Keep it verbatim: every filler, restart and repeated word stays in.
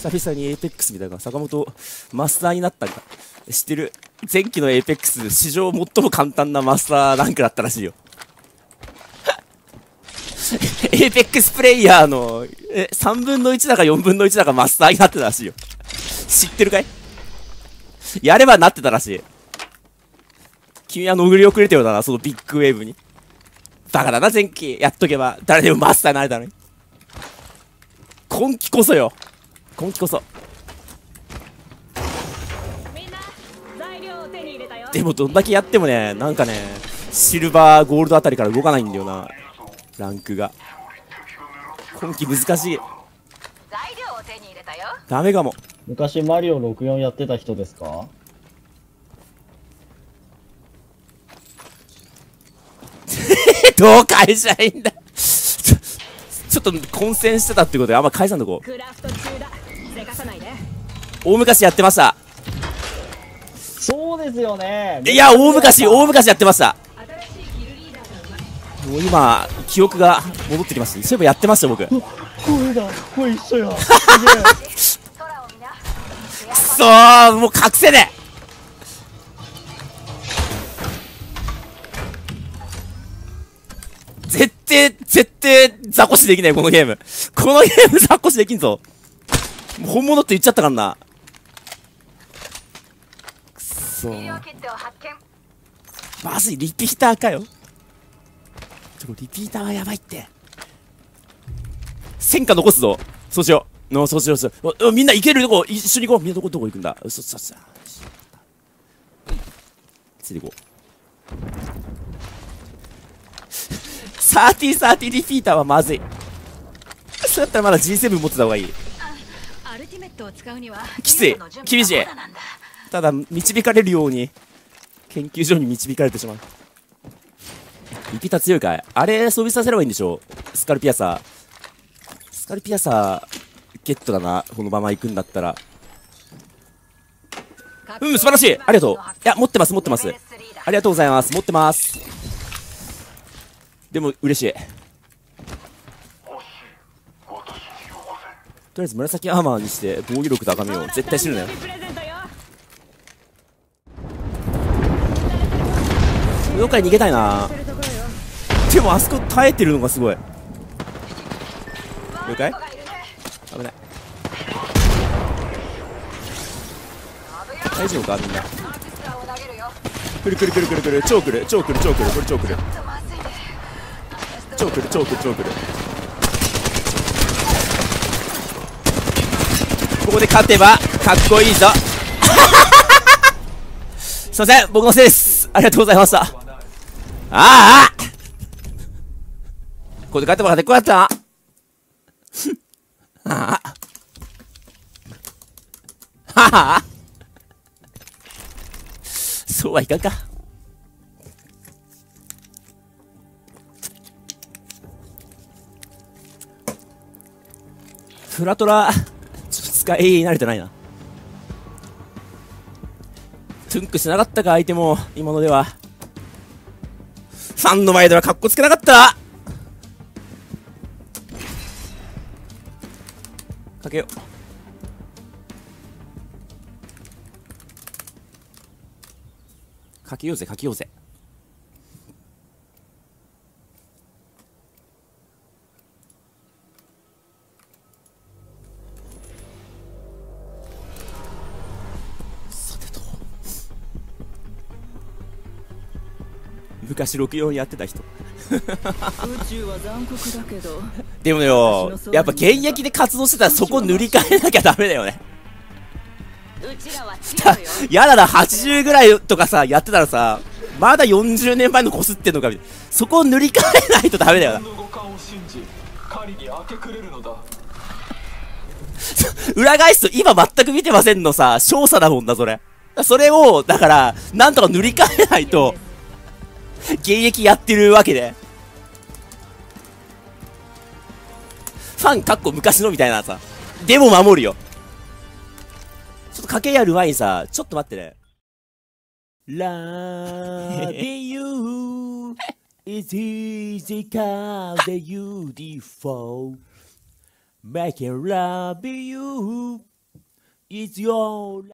久々にエーペックスみたいな坂本マスターになったんか知ってる？前期のエーペックス史上最も簡単なマスターランクだったらしいよ。エーペックスプレイヤーのえさんぶんのいちだかよんぶんのいちだかマスターになってたらしいよ。知ってるかい？やればなってたらしい。君は潜り遅れてようだな、そのビッグウェーブに。バカだな、前期やっとけば誰でもマスターになれたのに。今期こそよ、今期こそ。でもどんだけやってもね、なんかねシルバーゴールドあたりから動かないんだよな、ランクが。今期難しい。ダメかも。 昔マリオろくじゅうよんやってた人ですか？ どう返しゃいいんだ。ちょ、ちょっと混戦してたってことであんま返さんとこう。大昔やってました。 そうですよね。 いや大昔大昔やってました。もう今記憶が戻ってきました。そういえばやってました僕。 これだ、これ一緒や。 くそー、もう隠せねえ。絶対絶対ザコシできないこのゲーム。このゲームザコシできんぞ。もう本物って言っちゃったからな。くそー、マジリピーターかよ。ちょリピーターはやばいって。戦果残すぞ。そうしよう。のそうしようそうしよう。みんな行けるとこ一緒に行こう。みんなどこどこ行くんだ。そそそついて行こう。サーティーサーティーリピーターはまずい。そうやったらまだ ジーセブン 持ってた方がいい。きつい、厳しい。ただ導かれるように研究所に導かれてしまう。リピーター強いかい？あれ装備させればいいんでしょ。スカルピアサースカルピアサーゲットだな、このまま行くんだったら。うん、素晴らしい、ありがとう。いや持ってます持ってます、ありがとうございます、持ってます。でも嬉しい。とりあえず紫アーマーにして防御力高めよう。絶対死ぬなよ。どっかに逃げたいな。でもあそこ耐えてるのがすごい。了解。危ない。大丈夫かみんな。くるくるくるくるくる、超くる超くる超くる、これ超くる超くる超くる超くる。ここで勝てばかっこいいぞ。すいません、僕のせいです。ありがとうございました。ああここで勝てば勝てこうやったな。ああはあそうはいかんか。フラトラちょっと使い慣れてないな。トゥンクしなかったか相手も今のでは。ファンの前ではカッコつけなかった。かけよう。かけようぜかけようぜ。さてと昔ろくじゅうよんやってた人。でもよ、やっぱ現役で活動してたらそこ塗り替えなきゃダメだよね。やだな、はちじゅうぐらいとかさやってたらさ、まだよんじゅうねんまえのこすってんのかみたいな。そこを塗り替えないとダメだよな。裏返すと今全く見てませんのさ、少佐だもんなそれ。それをだからなんとか塗り替えないと現役やってるわけで、ファンかっこ昔のみたいなさ、でも守るよ。ちょっと掛けやる前にさ、ちょっと待ってね。Love you is easy cause you default Make it love you It's your